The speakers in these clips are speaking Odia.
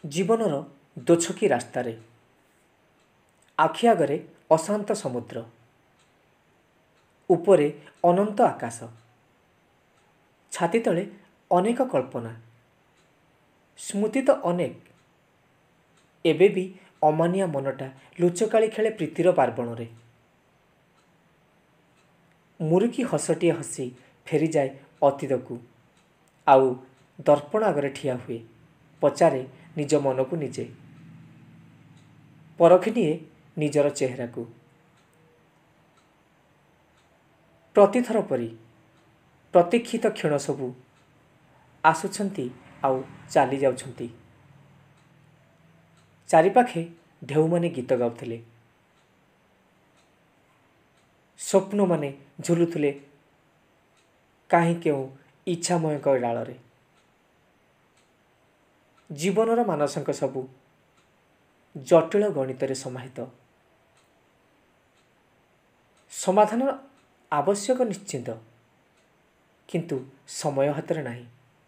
ଜୀବନର ଦୋଛକି ରାସ୍ତାରେ ଆଖି ଆଗରେ ଅଶାନ୍ତ ସମୁଦ୍ର, ଉପରେ ଅନନ୍ତ ଆକାଶ, ଛାତି ତଳେ ଅନେକ କଳ୍ପନା, ସ୍ମୃତି ତ ଅନେକ, ଏବେ ବି ଅମାନିଆ ମନଟା ଲୁଚକାଳି ଖେଳେ ପ୍ରୀତିର ପାର୍ବଣରେ। ମୁରୁକି ହସଟିଏ ହସି ଫେରିଯାଏ ଅତୀତକୁ, ଆଉ ଦର୍ପଣ ଆଗରେ ଠିଆ ହୁଏ, ପଚାରେ ନିଜ ମନକୁ ନିଜେ, ପରଖି ନିଏ ନିଜର ଚେହେରାକୁ। ପ୍ରତିଥର ପରି ପ୍ରତୀକ୍ଷିତ କ୍ଷଣ ସବୁ ଆସୁଛନ୍ତି ଆଉ ଚାଲି ଯାଉଛନ୍ତି। ଚାରିପାଖେ ଢେଉମାନେ ଗୀତ ଗାଉଥିଲେ, ସ୍ୱପ୍ନମାନେ ଝୁଲୁଥିଲେ କାହିଁ କେଉଁ ଇଚ୍ଛାମୟଙ୍କ ଡାଳରେ। ଜୀବନର ମାନସଙ୍କ ସବୁ ଜଟିଳ ଗଣିତରେ ସମାହିତ। ସମାଧାନ ଆବଶ୍ୟକ ନିଶ୍ଚିନ୍ତ, କିନ୍ତୁ ସମୟ ହାତରେ ନାହିଁ।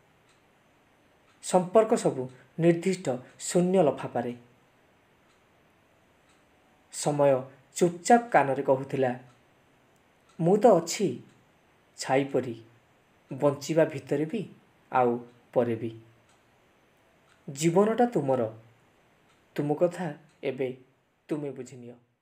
ସମ୍ପର୍କ ସବୁ ନିର୍ଦ୍ଦିଷ୍ଟ ଶୂନ୍ୟ ଲଫାପାରେ। ସମୟ ଚୁପଚାପ କାନରେ କହୁଥିଲା, ମୁଁ ତ ଅଛି ଛାଇ ପରି, ବଞ୍ଚିବା ଭିତରେ ବି ଆଉ ପରେ ବି। ଜୀବନଟା ତୁମର, ତୁମ କଥା ଏବେ ତୁମେ ବୁଝିନିଅ।